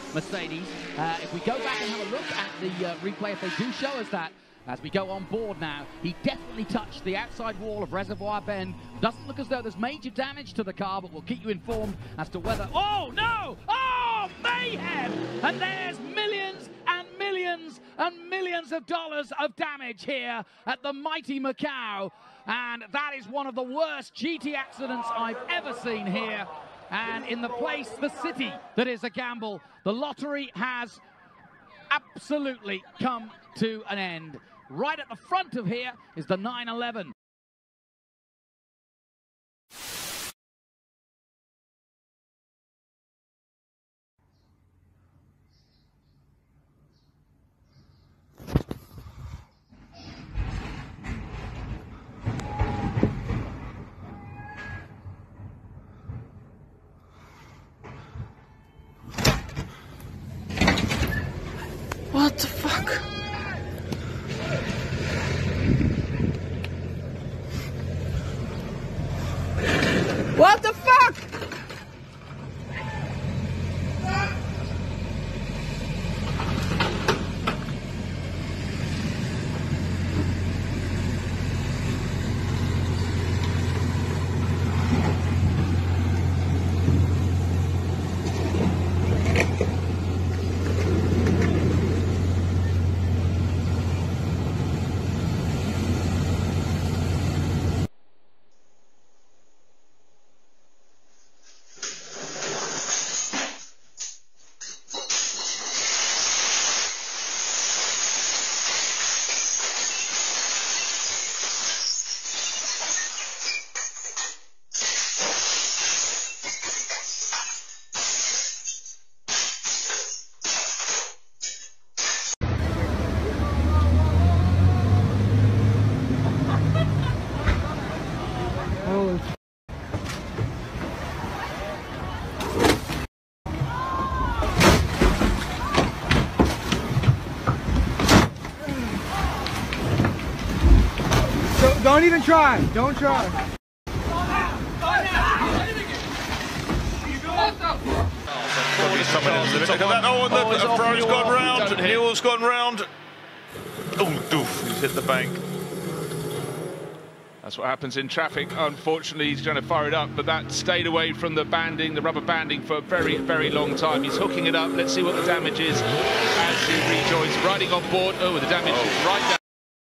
Mercedes. If we go back and have a look at the replay, if they do show us that, as we go on board now, he definitely touched the outside wall of Reservoir Bend. Doesn't look as though there's major damage to the car, but we'll keep you informed as to whether... Oh, no! Oh, mayhem! And there's millions and millions and millions of dollars of damage here at the mighty Macau. And that is one of the worst GT accidents I've ever seen here. And in the place, the city that is a gamble, the lottery has absolutely come to an end. Right at the front of here is the 911. What the fuck? What the fuck? Don't even try. Don't try. Oh, Ferrari's gone round. Newell's gone round. Oh, doof, he's hit the bank. That's what happens in traffic. Unfortunately, he's trying to fire it up, but that stayed away from the banding, the rubber banding, for a very, very long time. He's hooking it up. Let's see what the damage is as he rejoins, riding on board. Oh, the damage is right down.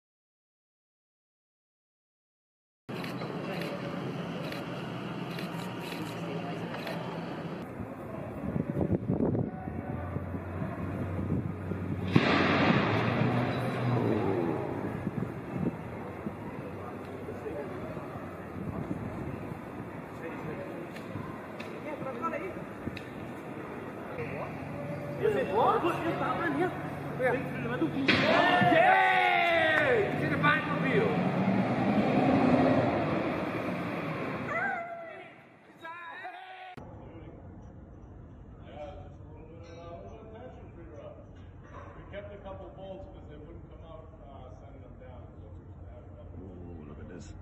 Look at this.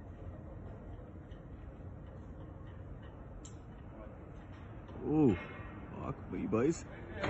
Ooh, fuck me, boys.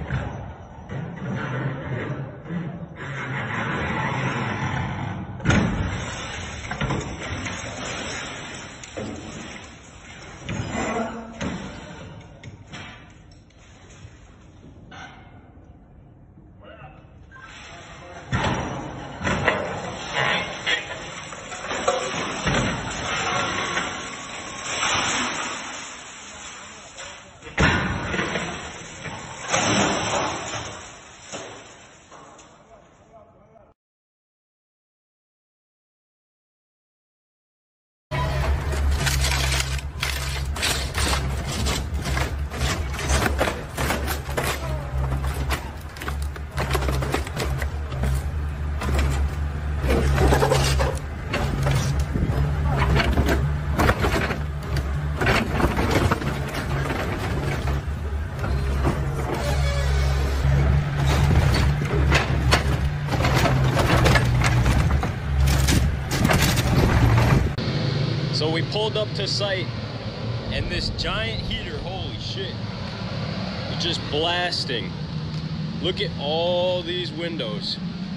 So we pulled up to site, and this giant heater, holy shit, was just blasting Look at all these windows.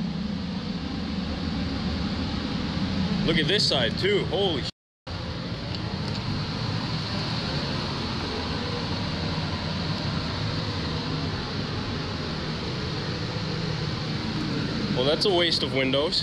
Look at this side too. Holy shit. Well, that's a waste of windows.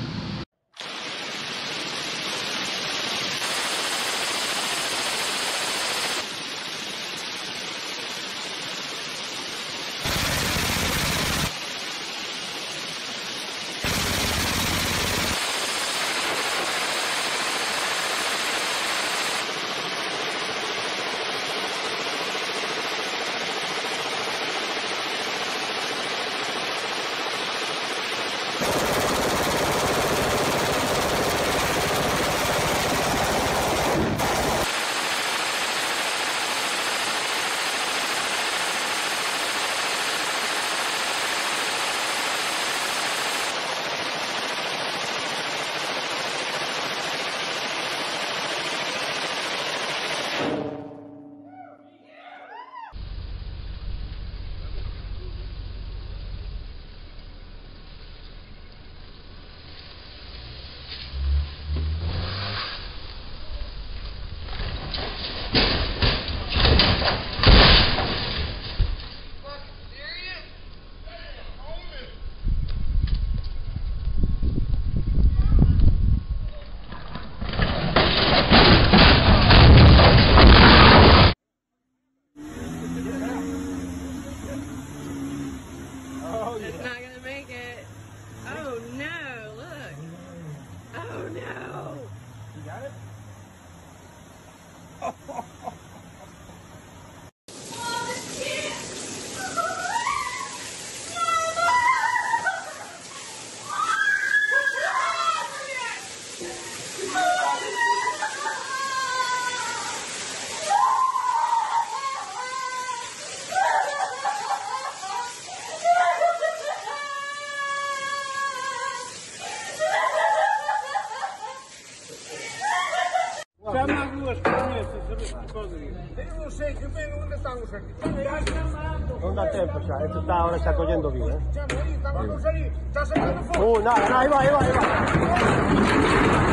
It's not gonna make it. Oh no, look. Oh no. You got it? Non da tempo, ora sta cogliendo via. Oh, no, vai, vai, vai, vai.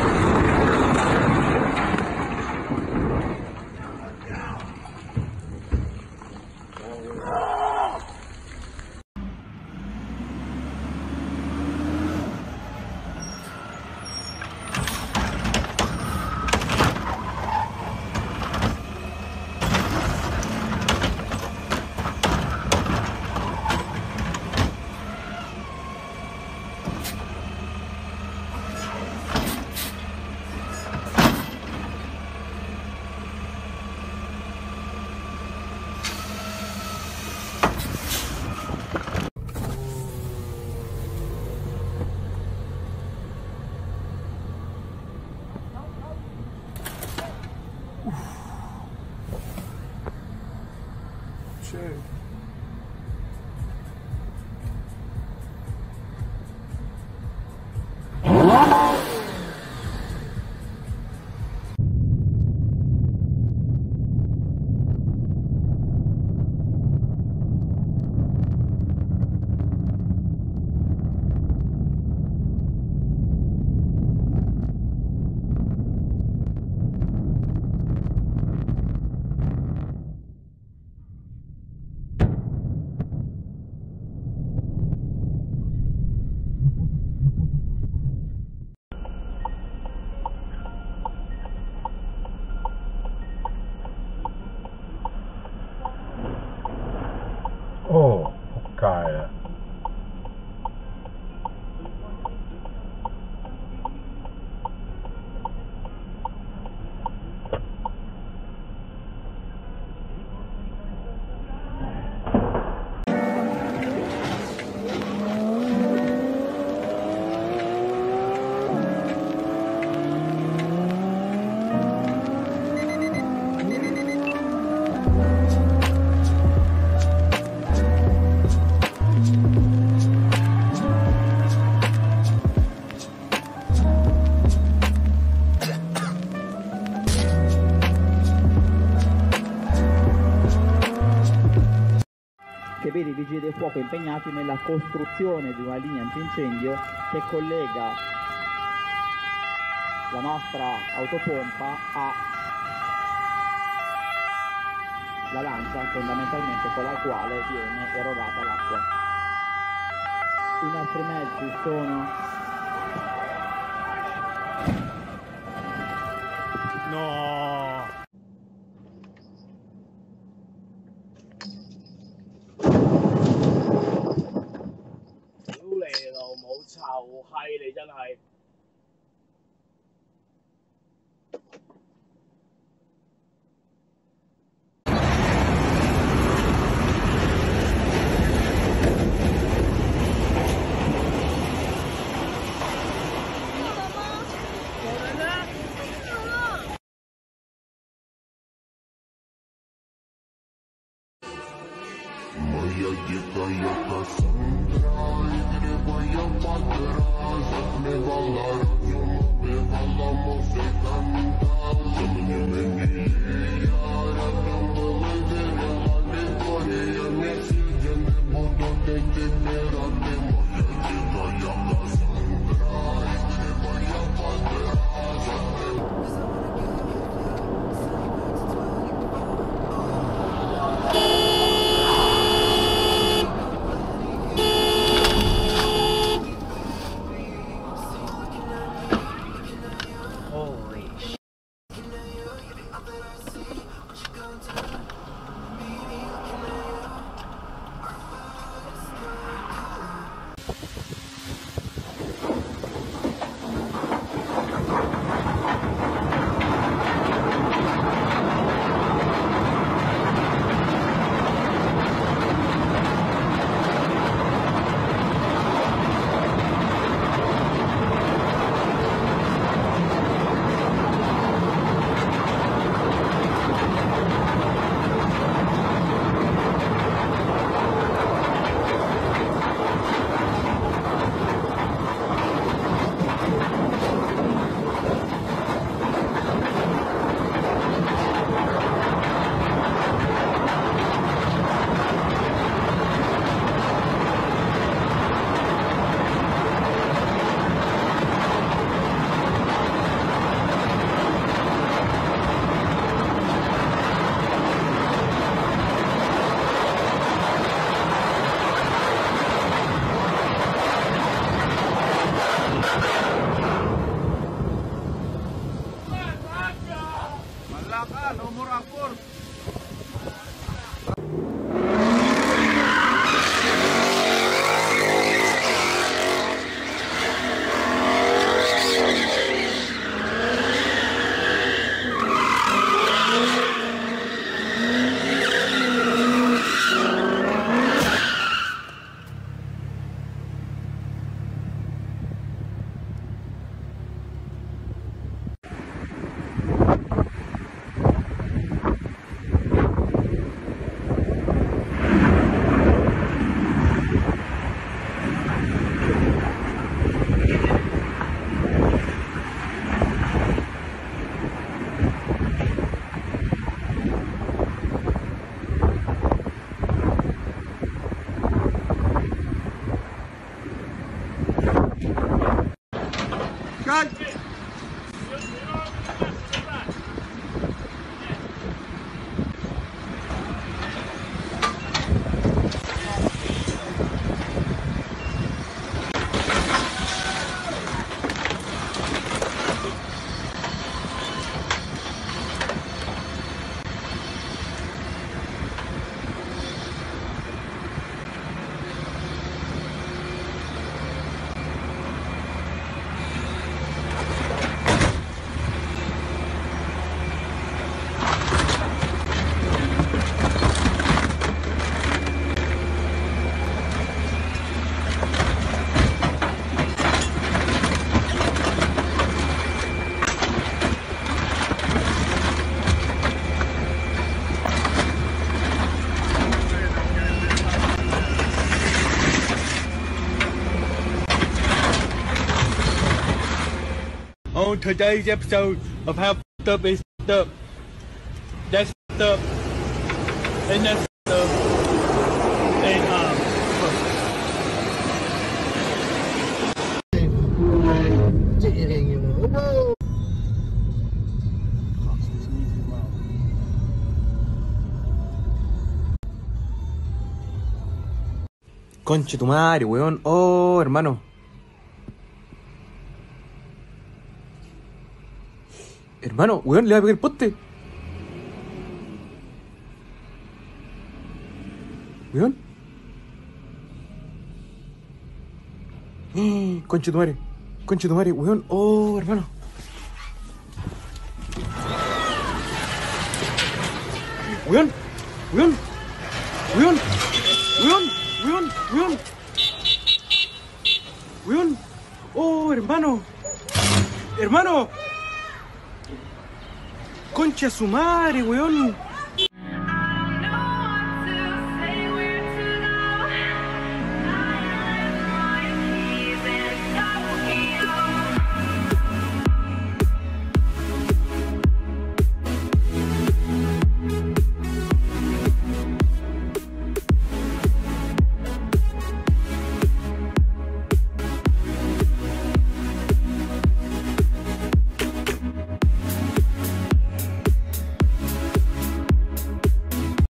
Oh, cara. vigili del fuoco impegnati nella costruzione di una linea antincendio che collega la nostra autopompa alla lancia fondamentalmente con la quale viene erogata l'acqua. I nostri mezzi sono on today's episode of How F***ed Up Is F***ed Up. That's F***ed up. And that's F***ed up. And Conche tu madre, weón. Oh, hermano. Hermano, weón, le va a pegar el poste. Weón. Conche tu madre. Conche tu madre, weón. Oh, hermano. Weón. Weón. Weón. Weón. Weón. Weón. Weón. Oh, hermano. Hermano. Concha su madre, weón.